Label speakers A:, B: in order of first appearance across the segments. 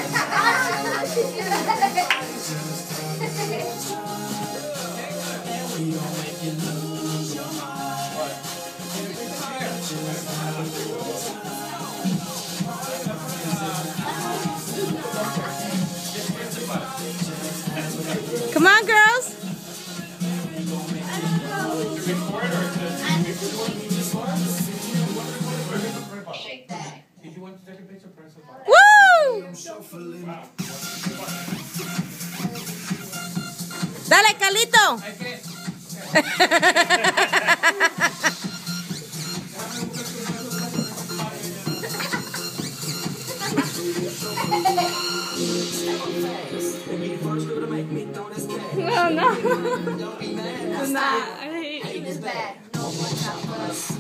A: Come on, girls. Woo! Dale, Carlito. No, no. Nah, I hate this bad. No one out for us.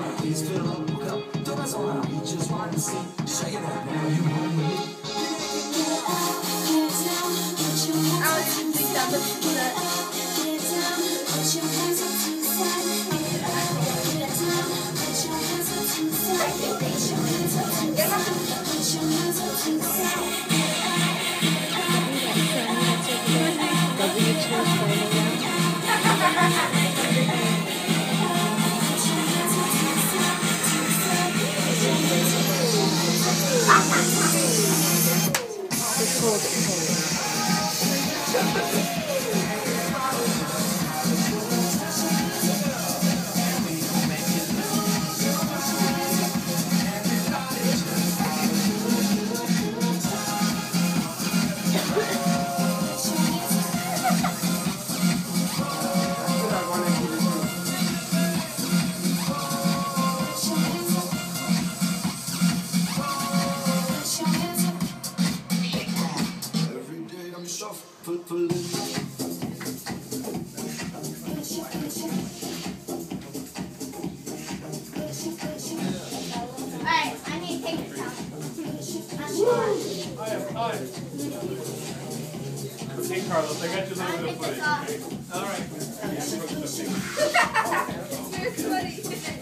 B: Hey Carlos, I got you a little bit of footage. Okay? All right.
C: You're funny.